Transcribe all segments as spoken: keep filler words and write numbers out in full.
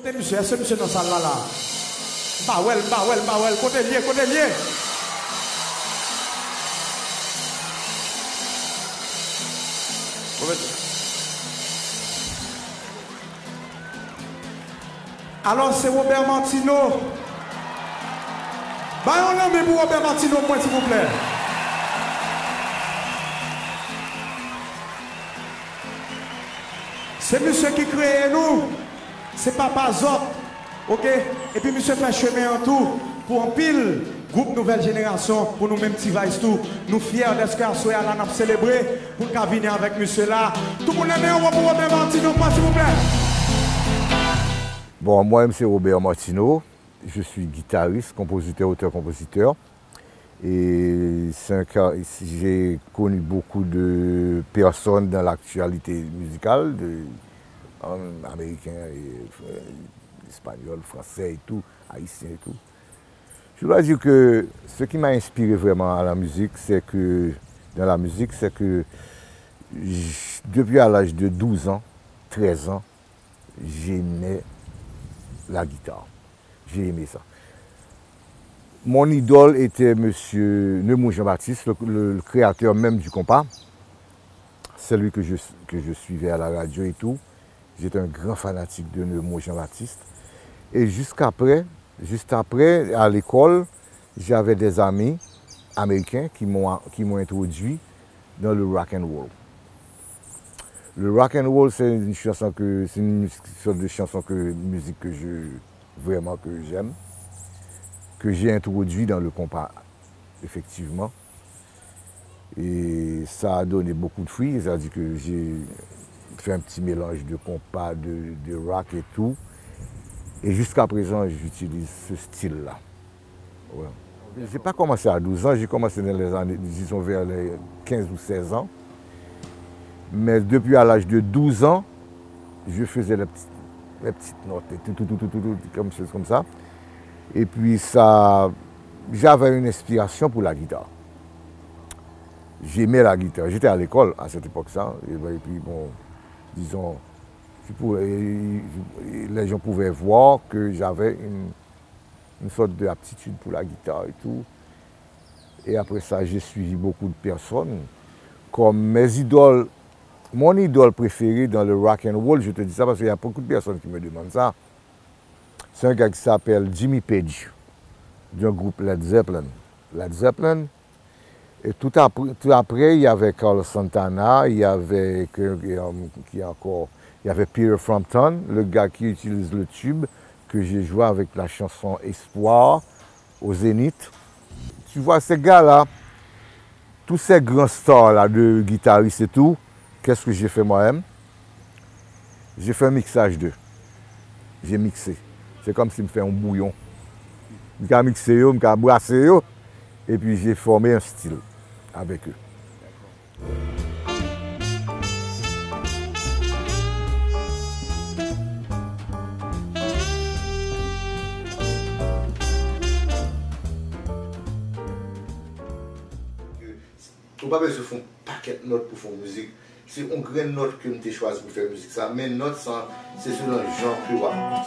Côté monsieur, est-ce que monsieur dans la salle là là? Bah ouais, bah ouais, bah ouais, côté lié, côté lié. Alors c'est Robert Martino. Bah on a mis pour Robert Martino, point s'il vous plaît. C'est monsieur qui crée nous. C'est Papa Zop. Ok? Et puis monsieur fait chemin en tout pour un pile groupe nouvelle génération pour nous-mêmes petits vice tout. Nous fiers d'être ce qu'on là nous célébrer pour qu'on vienne avec monsieur là. Tout le monde est meilleur pour Robert Martino, s'il vous plaît. Bon, moi, c'est Robert Martino. Je suis guitariste, compositeur, auteur-compositeur. Et j'ai connu beaucoup de personnes dans l'actualité musicale, de, euh, américains, et, euh, espagnols, français et tout, haïtiens et tout. Je dois dire que ce qui m'a inspiré vraiment à la musique, c'est que, dans la musique, c'est que depuis à l'âge de douze ans, treize ans, j'aimais la guitare. J'ai aimé ça. Mon idole était M. Neumou Jean-Baptiste, le, le, le créateur même du compas. C'est lui que je, que je suivais à la radio et tout. J'étais un grand fanatique de Neumou Jean-Baptiste. Et jusqu'après, juste après, à l'école, j'avais des amis américains qui m'ont qui m'ont introduit dans le rock and roll. Le rock and roll, c'est une chanson que c'est une sorte de chanson que musique que je vraiment que j'aime, que j'ai introduit dans le compas, effectivement. Et ça a donné beaucoup de fruits, c'est-à-dire que j'ai fait un petit mélange de compas, de, de rock et tout. Et jusqu'à présent, j'utilise ce style-là. Ouais. Je n'ai pas commencé à douze ans, j'ai commencé dans les années, disons vers les quinze ou seize ans. Mais depuis à l'âge de douze ans, je faisais les petites, les petites notes, tout, tout, tout, tout, tout, tout, comme, comme ça. Et puis ça, j'avais une inspiration pour la guitare. J'aimais la guitare. J'étais à l'école à cette époque-là. Et, et puis bon, disons, pouvais, les gens pouvaient voir que j'avais une, une sorte d'aptitude pour la guitare et tout. Et après ça, j'ai suivi beaucoup de personnes. Comme mes idoles, mon idole préférée dans le rock and roll, je te dis ça parce qu'il y a beaucoup de personnes qui me demandent ça. C'est un gars qui s'appelle Jimmy Page, d'un groupe Led Zeppelin. Led Zeppelin. Et tout après, tout après, il y avait Carlos Santana, il y avait, qui encore, il y avait Peter Frampton, le gars qui utilise le tube, que j'ai joué avec la chanson Espoir au Zénith. Tu vois, ces gars-là, tous ces grands stars-là de guitaristes et tout, qu'est-ce que j'ai fait moi-même? J'ai fait un mixage d'eux. J'ai mixé. C'est comme si je me fais un bouillon. Je me mixé, je me brassé, et puis j'ai formé un style avec eux. On pas besoin de faire un paquet de notes pour faire musique. C'est une grande note que je choisi pour faire musique. Ça. Mais notes, c'est selon le genre que on va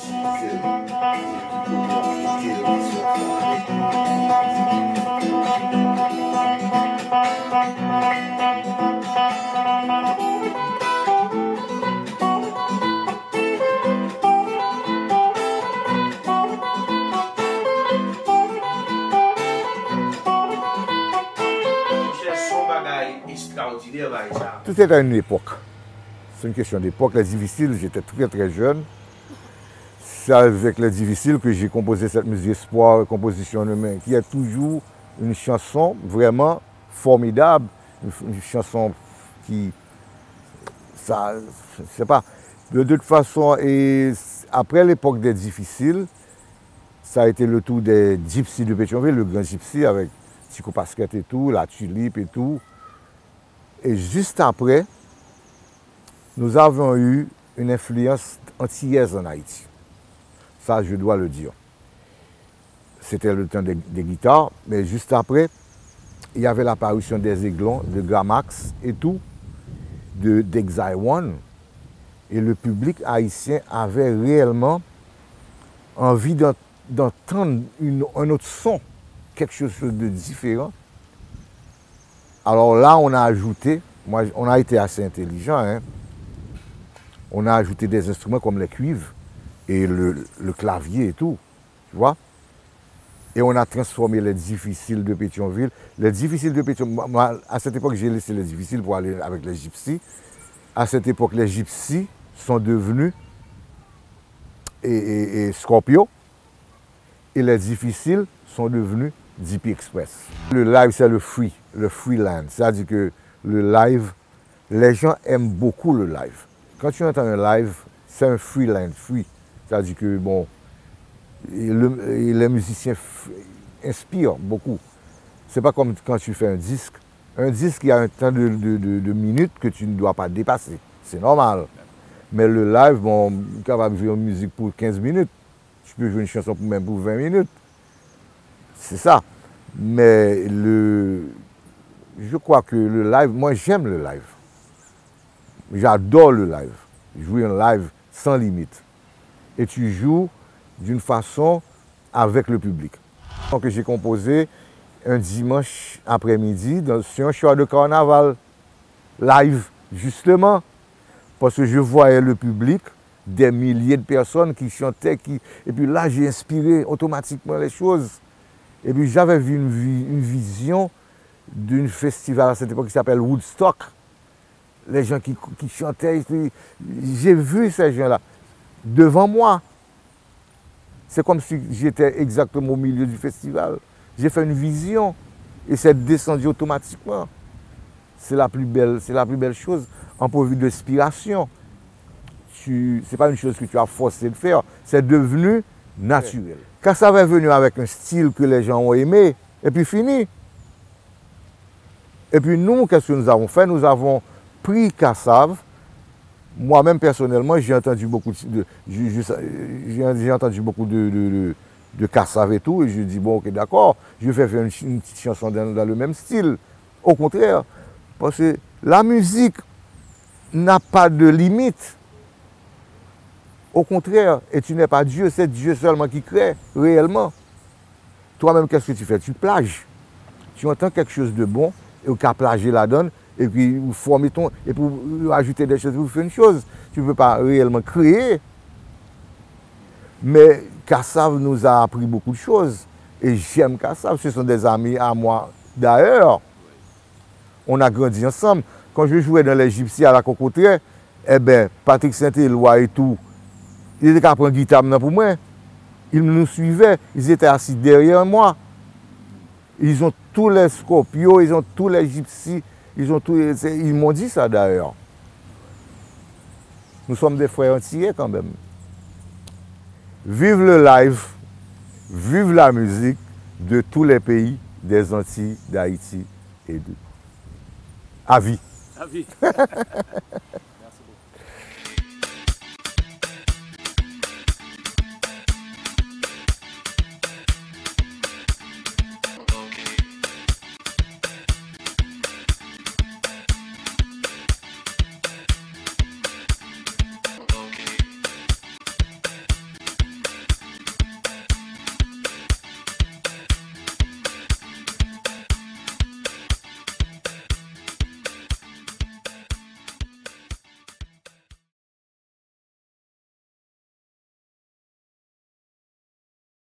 Tout est à une époque. C'est une question d'époque. Les difficiles, j'étais très très jeune. C'est avec les difficiles que j'ai composé cette musique Espoir, composition de main, qui est toujours une chanson vraiment formidable. Une, une chanson qui, ça, je sais pas, de toute façon, et après l'époque des difficiles, ça a été le tour des Gypsy de Pétionville, le grand Gypsy avec Tico Pasquette et tout, la Tulipe et tout. Et juste après, nous avons eu une influence antillaise en Haïti. Ça, je dois le dire. C'était le temps des, des guitares, mais juste après, il y avait l'apparition des Aiglons, de Gramax et tout, de d'Exile One. Et le public haïtien avait réellement envie d'entendre un autre son, quelque chose de différent. Alors là, on a ajouté, moi, on a été assez intelligent, hein. On a ajouté des instruments comme les cuivres et le, le clavier et tout, tu vois. Et on a transformé les difficiles de Pétionville. Les difficiles de Pétionville, moi, à cette époque, j'ai laissé les difficiles pour aller avec les gypsies. À cette époque, les gypsies sont devenus et, et, et Scorpio. Et les difficiles sont devenus D P Express. Le live, c'est le free, le freeland. C'est-à-dire que le live, les gens aiment beaucoup le live. Quand tu entends un live, c'est un freeland, free. C'est-à-dire que, bon, et le, et les musiciens inspirent beaucoup. C'est pas comme quand tu fais un disque. Un disque, il y a un temps de, de, de, de minutes que tu ne dois pas dépasser. C'est normal. Mais le live, bon, capable de jouer une musique pour quinze minutes. Tu peux jouer une chanson pour même pour vingt minutes. C'est ça. Mais le, je crois que le live, moi j'aime le live. J'adore le live. Jouer un live sans limite. Et tu joues d'une façon avec le public. Donc j'ai composé un dimanche après-midi sur un show de carnaval live, justement, parce que je voyais le public, des milliers de personnes qui chantaient, qui... et puis là j'ai inspiré automatiquement les choses. Et puis j'avais vu une, une vision d'un festival à cette époque qui s'appelle Woodstock. Les gens qui, qui chantaient, j'ai vu ces gens-là devant moi. C'est comme si j'étais exactement au milieu du festival. J'ai fait une vision et c'est descendu automatiquement. C'est la plus belle, c'est la plus belle chose. En point de vue d'inspiration, ce n'est pas une chose que tu as forcé de faire, c'est devenu naturel. Quand ça va venir avec un style que les gens ont aimé, et puis fini. Et puis nous, qu'est-ce que nous avons fait? Nous avons pris Kassav. Moi-même, personnellement, j'ai entendu beaucoup de, j'ai entendu beaucoup de, de, de, de Kassav et tout, et je dis, bon, ok, d'accord, je vais faire une, une petite chanson dans, dans le même style. Au contraire, parce que la musique n'a pas de limite. Au contraire, et tu n'es pas Dieu, c'est Dieu seulement qui crée, réellement. Toi-même, qu'est-ce que tu fais? Tu plages. Tu entends quelque chose de bon, et tu as plagé la donne, et puis vous formez ton... Et pour ajouter des choses, vous faites une chose. Tu ne peux pas réellement créer. Mais Kassav nous a appris beaucoup de choses. Et j'aime Kassav. Ce sont des amis à moi d'ailleurs. On a grandi ensemble. Quand je jouais dans les gypsies à la Cocotière, eh bien, Patrick Saint-Éloi et tout, ils étaient qu'à prendre guitare pour moi. Ils nous suivaient. Ils étaient assis derrière moi. Ils ont tous les Scorpios, ils ont tous les gypsies. Ils ont tous, ils m'ont dit ça d'ailleurs. Nous sommes des frères entiers quand même. Vive le live, vive la musique de tous les pays des Antilles, d'Haïti et de... À vie. À vie.